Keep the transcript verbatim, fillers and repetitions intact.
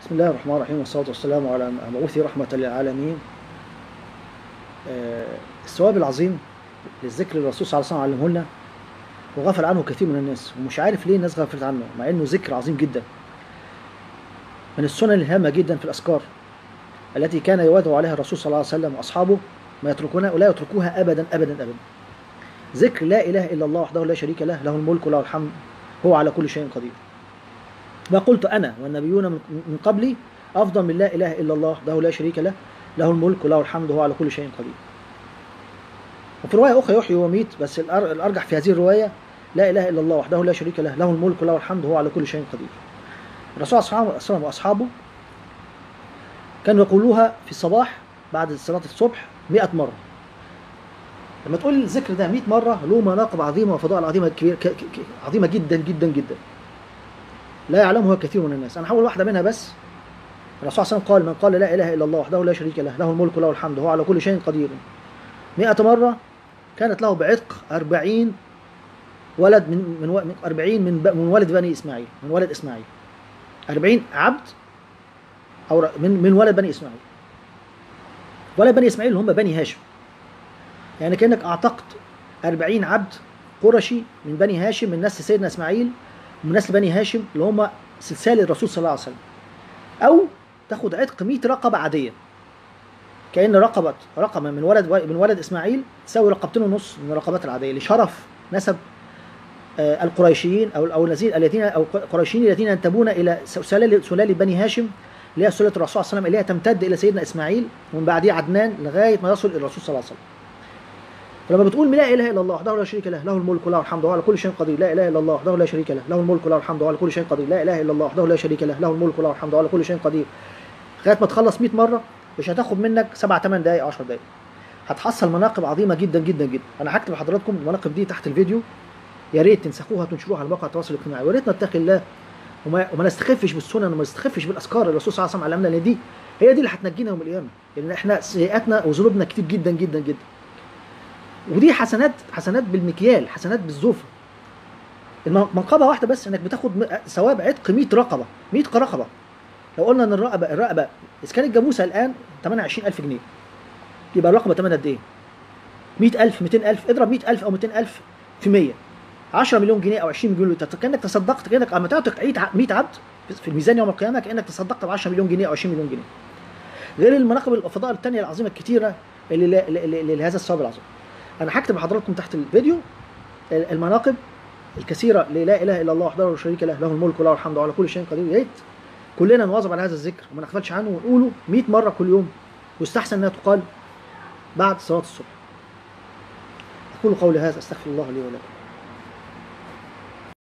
بسم الله الرحمن الرحيم، والصلاة والسلام على مبعوث رحمة للعالمين. آه، الثواب العظيم للذكر الرسول صلى الله عليه وسلم علمه لنا وغفل عنه كثير من الناس، ومش عارف ليه الناس غفلت عنه مع انه ذكر عظيم جدا. من السنن الهامة جدا في الأذكار التي كان يواظب عليها الرسول صلى الله عليه وسلم وأصحابه ما يتركونها ولا يتركوها أبدا أبدا أبدا. ذكر لا إله إلا الله وحده لا شريك له، له الملك وله الحمد هو على كل شيء قدير. ما قلت أنا والنبيون من قبلي أفضل من لا إله إلا الله وحده لا شريك له، له الملك وله الحمد هو على كل شيء قدير. وفي رواية أخرى يحيي ويميت، بس الأرجح في هذه الرواية لا إله إلا الله وحده لا شريك له، له الملك وله الحمد هو على كل شيء قدير. الرسول صلى الله عليه وسلم وأصحابه كانوا يقولوها في الصباح بعد صلاة الصبح مئة مرة. لما تقول الذكر ده مئة مرة له مناقب عظيمة وفضائل عظيمة كبيرة عظيمة جدا جدا جدا لا يعلمها كثير من الناس. أنا هقول واحدة منها بس. الرسول صلى الله عليه وسلم قال: من قال لا إله إلا الله وحده لا شريك له، له الملك وله الحمد هو على كل شيء قدير مئة مرة، كانت له بعتق أربعين ولد من من أربعين من من ولد بني إسماعيل، من ولد إسماعيل أربعين عبد أو من من ولد بني إسماعيل. ولد بني إسماعيل اللي هم بني هاشم، يعني كأنك أعتقت أربعين عبد قرشي من بني هاشم من نسل سيدنا إسماعيل ومن نسل بني هاشم اللي هم سلسال الرسول صلى الله عليه وسلم. أو تاخد عتق مئة رقبة عادية، كأن رقبة رقبة من ولد من ولد إسماعيل تساوي رقبتين ونص من الرقبات العادية لشرف نسب آه القريشيين أو أو الذين الذين أو القريشيين الذين ينتمون إلى سلال سلال بني هاشم اللي هي سلالة الرسول صلى الله عليه وسلم، اللي هي تمتد إلى سيدنا إسماعيل ومن بعديه عدنان لغاية ما يصل إلى الرسول صلى الله عليه وسلم. فلما بتقول لا إله إلا الله وحده لا شريك له، له الملك وله الحمد وهو على كل شيء قدير، لا إله إلا الله وحده لا شريك له، له الملك وله الحمد وهو على كل شيء قدير، لا إله إلا الله وحده لا شريك له، له الملك وله الحمد وهو على كل شيء قدير، لغاية ما تخلص مئة مرة مش هتاخد منك سبع ثمان دقائق عشر دقائق، هتحصل مناقب عظيمة جدا جدا جدا. أنا هكتب لحضراتكم المناقب دي تحت الفيديو، يا ريت تنسخوها وتنشروها على مواقع التواصل الاجتماعي، ويا ريت نتقي الله وما, وما نستخفش بالسنن وما نستخفش بالأذكار الرسول صلى الله عليه وسلم علمنا، لأن دي هي دي اللي هتنجينا يوم القيامة، لأن احنا سيئاتنا وذنوبنا كتير جدا جدا جدا، ودي حسنات حسنات بالمكيال، حسنات بالزوفة. المنقبة واحدة بس انك بتاخد ثواب عتق مئة رقبة، مئة رقبة. لو قلنا ان الرقبة الرقبة اذا كانت جاموسة الان ثمنها عشرين ألف جنيه، يبقى الرقبة ثمنها قد ايه؟ مئة ألف مئتين ألف، اضرب مئة ألف او مئتين ألف في مية، عشرة مليون جنيه او عشرين مليون، كانك تصدقت، كانك اما تعتق مئة عبد في الميزان يوم القيامة كانك تصدقت ب عشرة مليون جنيه او عشرين مليون جنيه، غير المناقب والفضائل الثانية العظيمة الكثيرة اللي, اللي لهذا الثواب العظيم. انا هكتب لحضراتكم تحت الفيديو المناقب الكثيره للا اله الا الله وحده لا شريك له، له الملك وله الحمد على كل شيء قدير. يا ريت كلنا نواظب على هذا الذكر وما نغفلش عنه ونقوله مئة مره كل يوم، ويستحسن انها تقال بعد صلاه الصبح. اقول قولي هذا، استغفر الله لي ولكم.